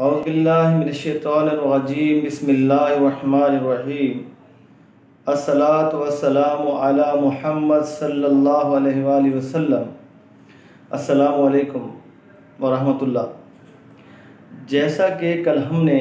औज़ुबिल्लाहिमिनश्शैतानिर्रजीम बिस्मिल्लाहिर्रहमानिर्रहीम अस्सलातु वस्सलामु अला मुहम्मद सल्लल्लाहु अलैहि वसल्लम। अस्सलामु अलैकुम वरहमतुल्लाह। जैसा कि कल हमने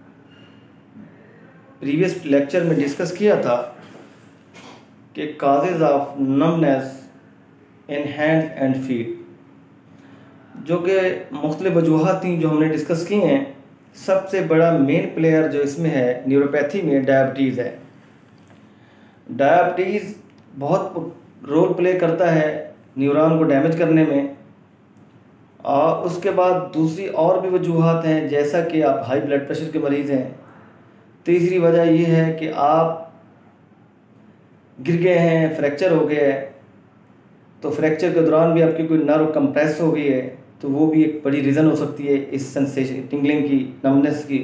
प्रीवियस लेक्चर में डिस्कस किया था कि causes of numbness in hands and feet, जो कि मुख्तलिफ वजूहात थी जो हमने डिस्कस की हैं। सबसे बड़ा मेन प्लेयर जो इसमें है न्यूरोपैथी में डायबिटीज़ है। डायबिटीज़ बहुत रोल प्ले करता है न्यूरॉन को डैमेज करने में। और उसके बाद दूसरी और भी वजूहात हैं, जैसा कि आप हाई ब्लड प्रेशर के मरीज़ हैं। तीसरी वजह यह है कि आप गिर गए हैं, फ्रैक्चर हो गया है, तो फ्रैक्चर के दौरान भी आपकी कोई नर्व कंप्रेस हो गई है, तो वो भी एक बड़ी रीज़न हो सकती है इस सेंसेशन टिंगलिंग की, नमनेस की।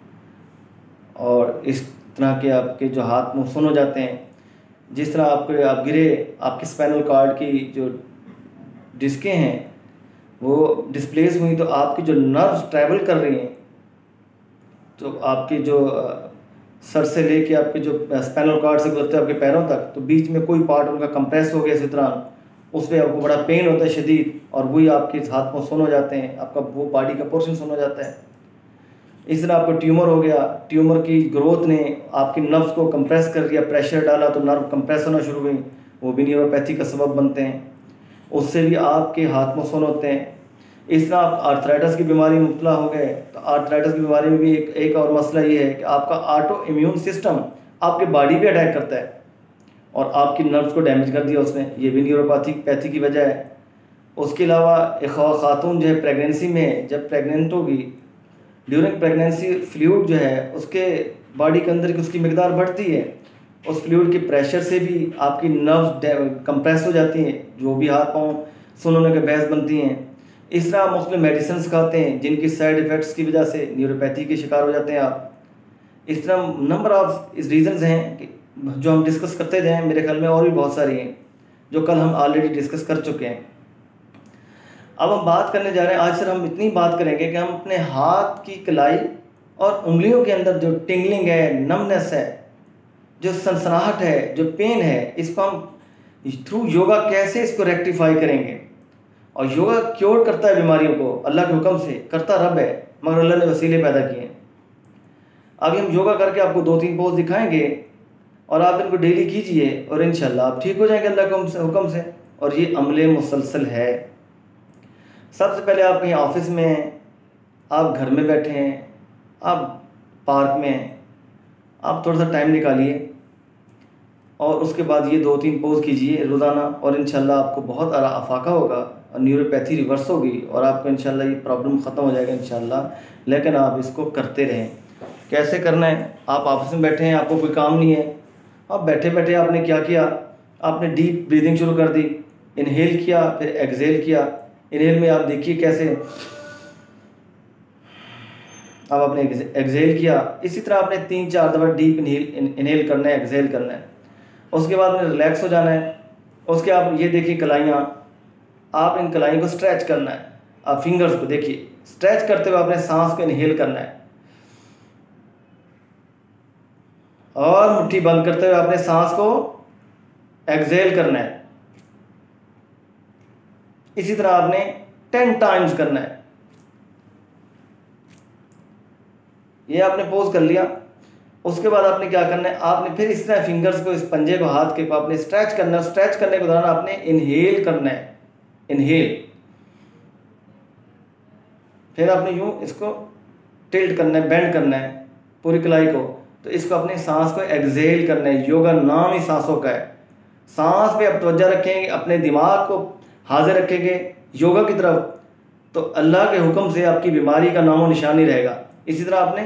और इस तरह के आपके जो हाथ मुँह सुन हो जाते हैं, जिस तरह आप गिरे, आपके स्पाइनल कॉर्ड की जो डिस्कें हैं वो डिस्प्लेस हुई, तो आपकी जो नर्व्स ट्रैवल कर रही हैं, तो आपके जो सर से लेके आपके जो स्पाइनल कॉर्ड से गुजरते हैं आपके पैरों तक, तो बीच में कोई पार्ट उनका कंप्रेस हो गया इसी तरह, उस पर आपको बड़ा पेन होता है शदीद, और वही आपके हाथ में सुन हो जाते हैं, आपका वो बॉडी का पोर्शन सुन हो जाता है। इस तरह आपको ट्यूमर हो गया, ट्यूमर की ग्रोथ ने आपकी नर्व्स को कंप्रेस कर दिया, प्रेशर डाला तो नर्व कंप्रेस होना शुरू हुई, वो भी न्यूरोपैथी का सबब बनते हैं। उससे भी आपके हाथ में सुन होते हैं। इस तरह आप आर्थराइटिस की बीमारी में मुब्तला हो गए, तो आर्थराइटिस की बीमारी में भी एक और मसला ये है कि आपका ऑटो इम्यून सिस्टम आपके बॉडी पे अटैक करता है और आपकी नर्व्स को डैमेज कर दिया उसने। ये भी न्यूरोपैथी की वजह है। उसके अलावा एक खातून जो है प्रेगनेंसी में जब प्रेग्नेंट होगी, ड्यूरिंग प्रेगनेंसी फ्लूइड जो है उसके बॉडी के अंदर की उसकी मिकदार बढ़ती है, उस फ्लूइड के प्रेशर से भी आपकी नर्व्स कंप्रेस हो जाती हैं, जो भी हाथ पाँव सुन होने के बहस बनती हैं। इस तरह मुख्तलिफ मेडिसिन खाते हैं जिनकी साइड इफ़ेक्ट्स की वजह से न्यूरोपैथी के शिकार हो जाते हैं आप। इस तरह नंबर ऑफ इस रीज़न्स हैं कि जो हम डिस्कस करते रहे हैं, मेरे ख्याल में और भी बहुत सारी हैं जो कल हम ऑलरेडी डिस्कस कर चुके हैं। अब हम बात करने जा रहे हैं, आज सिर्फ हम इतनी बात करेंगे कि हम अपने हाथ की कलाई और उंगलियों के अंदर जो टिंगलिंग है, नमनेस है, जो सनसनाहट है, जो पेन है, इसको हम थ्रू योगा कैसे इसको रेक्टिफाई करेंगे। और योगा क्योर करता है बीमारियों को, अल्लाह के हुक्म से करता रब है, मगर अल्लाह ने वसीले पैदा किए हैं। अभी हम योगा करके आपको 2-3 पोज दिखाएंगे और आप इनको डेली कीजिए और इंशाल्लाह आप ठीक हो जाएंगे अल्लाह के हुक्म से। और ये अमले मुसलसल है। सबसे पहले आप कहीं ऑफिस में हैं, आप घर में बैठे हैं, आप पार्क में हैं, आप थोड़ा सा टाइम निकालिए और उसके बाद ये 2-3 पोज कीजिए रोज़ाना, और इंशाल्लाह आपको बहुत अफाका होगा और न्यूरोपैथी रिवर्स होगी और आपको इंशाल्लाह ये प्रॉब्लम ख़त्म हो जाएगा इंशाल्लाह। लेकिन आप इसको करते रहें। कैसे करना है? आप ऑफिस में बैठे हैं, आपको कोई काम नहीं है, अब बैठे बैठे आपने क्या किया, आपने डीप ब्रीदिंग शुरू कर दी। इनहेल किया, फिर एक्सहेल किया। इनहेल में आप देखिए कैसे, अब आपने एक्सहेल किया। इसी तरह आपने 3-4 दफ़ा डीप इनहेल करना है, एक्सहेल करना है। उसके बाद में रिलैक्स हो जाना है। उसके आप ये देखिए कलाइयाँ, आप इन कलाइयों को स्ट्रेच करना है। आप फिंगर्स को देखिए, स्ट्रेच करते हुए आपने सांस को इनहेल करना है और मुट्ठी बंद करते हुए आपने सांस को एक्सहेल करना है। इसी तरह आपने 10 टाइम्स करना है। ये आपने पोज कर लिया। उसके बाद आपने क्या करना है, आपने फिर इस तरह फिंगर्स को, इस पंजे को, हाथ के को आपने स्ट्रेच करना है। स्ट्रेच करने के दौरान आपने इनहेल करना है, इनहेल। फिर आपने यूं इसको टिल्ट करना है, बेंड करना है पूरी कलाई को, तो इसको अपने सांस को एक्सहेल करना है। योगा नाम ही सांसों का है। सांस पे आप तवज्जो रखेंगे, अपने दिमाग को हाजिर रखेंगे योगा की तरफ, तो अल्लाह के हुक्म से आपकी बीमारी का नामो निशान नहीं रहेगा। इसी तरह आपने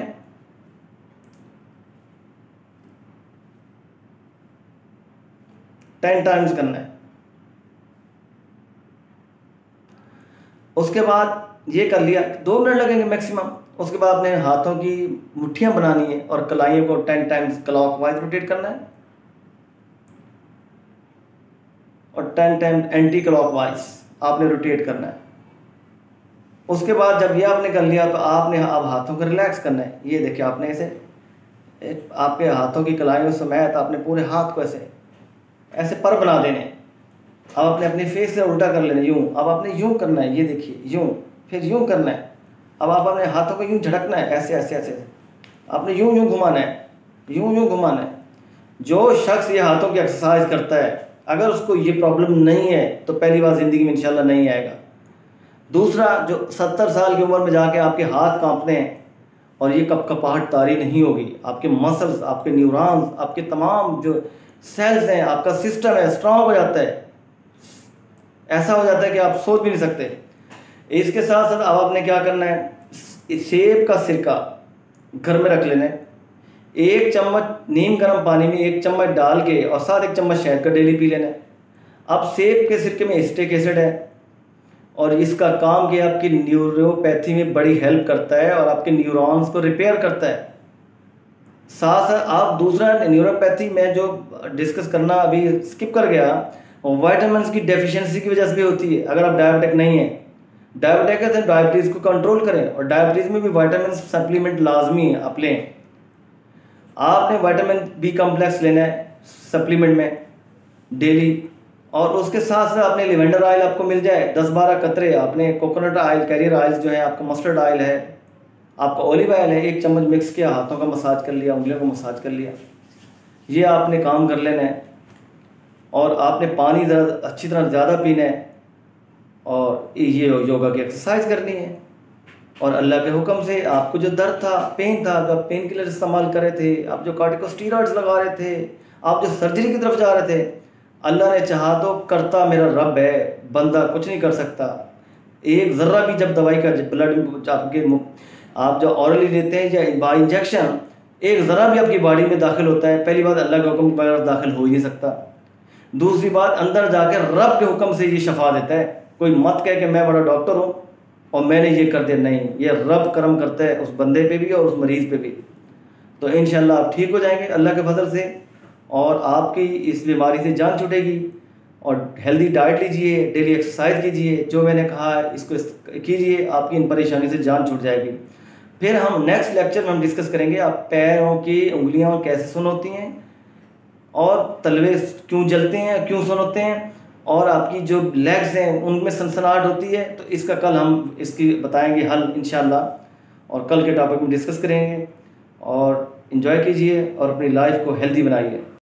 10 टाइम्स करना है। उसके बाद ये कर लिया, 2 मिनट लगेंगे मैक्सिमम। उसके बाद आपने हाथों की मुट्ठियां बनानी है और कलाइयों को 10 टाइम्स क्लॉकवाइज रोटेट करना है और 10 टाइम्स एंटी क्लॉकवाइज आपने रोटेट करना है। उसके बाद जब ये आपने कर लिया तो आपने अब हाथों को रिलैक्स करना है। ये देखिए आपने ऐसे आपके हाथों की कलाइयों समेत आपने पूरे हाथ को ऐसे ऐसे पर बना देने। अब आपने अपने फेस से उल्टा कर लेना यूं। अब आपने यूं करना है, ये देखिए यूं, फिर यूं करना है। अब आप अपने हाथों को यूं झटकना है, ऐसे ऐसे ऐसे आपने यूं यूं घुमाना है, यूं यूं घुमाना है। जो शख्स ये हाथों की एक्सरसाइज करता है, अगर उसको ये प्रॉब्लम नहीं है तो पहली बार ज़िंदगी में इंशाल्लाह नहीं आएगा। दूसरा, जो 70 साल की उम्र में जाके आपके हाथ कांपते हैं और ये कपकपाहट तारी नहीं होगी, आपके मसल्स, आपके न्यूरॉन्स, आपके तमाम जो सेल्स हैं, आपका सिस्टम है, स्ट्रांग हो जाता है। ऐसा हो जाता है कि आप सोच भी नहीं सकते। इसके साथ साथ अब आपने क्या करना है, सेब का सिरका घर में रख लेना है। 1 चम्मच नीम गर्म पानी में 1 चम्मच डाल के और साथ 1 चम्मच शहद का डेली पी लेना है। अब सेब के सिरके में एसिटिक एसिड है और इसका काम कि आपकी न्यूरोपैथी में बड़ी हेल्प करता है और आपके न्यूरॉन्स को रिपेयर करता है। साथ साथ आप दूसरा न्यूरोपैथी में जो डिस्कस करना अभी स्किप कर गया, वाइटामिन की डेफिशिएंसी की वजह से भी होती है। अगर आप डायबिटिक नहीं है, डायबिटिक है तो डायबिटीज़ को कंट्रोल करें और डायबिटीज़ में भी वाइटामिन सप्लीमेंट लाजमी है आप लें। आपने विटामिन बी कॉम्प्लेक्स लेना है सप्लीमेंट में डेली, और उसके साथ साथ आपने लिवेंडर ऑयल आपको मिल जाए 10-12 कतरे, आपने कोकोनट ऑयल, कैरियर ऑयल जो है, आपका मस्टर्ड ऑयल है, आपका ऑलिव ऑयल है, 1 चम्मच मिक्स किया, हाथों का मसाज कर लिया, उंगलियों को मसाज कर लिया। ये आपने काम कर लेना है और आपने पानी ज़रा अच्छी तरह ज़्यादा पीना है और ये योगा की एक्सरसाइज करनी है। और अल्लाह के हुक्म से आपको जो दर्द था, पेन था, जो आप पेन किलर इस्तेमाल कर रहे थे, आप जो कार्टिकोस्टेरॉइड्स लगा रहे थे, आप जो सर्जरी की तरफ जा रहे थे, अल्लाह ने चाहा तो करता मेरा रब है, बंदा कुछ नहीं कर सकता। एक ज़र्रा भी जब दवाई का ब्लड आपके आप जो ऑरली लेते हैं या बाई इंजेक्शन, एक ज़रा भी आपकी बॉडी में दाखिल होता है, पहली बात अल्लाह के हुक्म के बगैर दाखिल हो ही नहीं सकता। दूसरी बात, अंदर जाकर रब के हुक्म से ये शफा देता है। कोई मत कहे कि मैं बड़ा डॉक्टर हूँ और मैंने ये कर दिया, नहीं, ये रब करम करता है उस बंदे पे भी और उस मरीज़ पे भी। तो इंशाल्लाह आप ठीक हो जाएंगे अल्लाह के फजल से और आपकी इस बीमारी से जान छूटेगी। और हेल्दी डाइट लीजिए, डेली एक्सरसाइज कीजिए, जो मैंने कहा है इसको कीजिए, आपकी इन परेशानी से जान छूट जाएगी। फिर हम नेक्स्ट लेक्चर में हम डिस्कस करेंगे आप पैरों की उंगलियां कैसे सुन होती हैं और तलवे क्यों जलते हैं, क्यों सुन होते हैं, और आपकी जो लेग्स हैं उनमें सनसनाहट होती है। तो इसका कल हम इसकी बताएंगे हल इंशाल्लाह और कल के टॉपिक में डिस्कस करेंगे। और इन्जॉय कीजिए और अपनी लाइफ को हेल्दी बनाइए।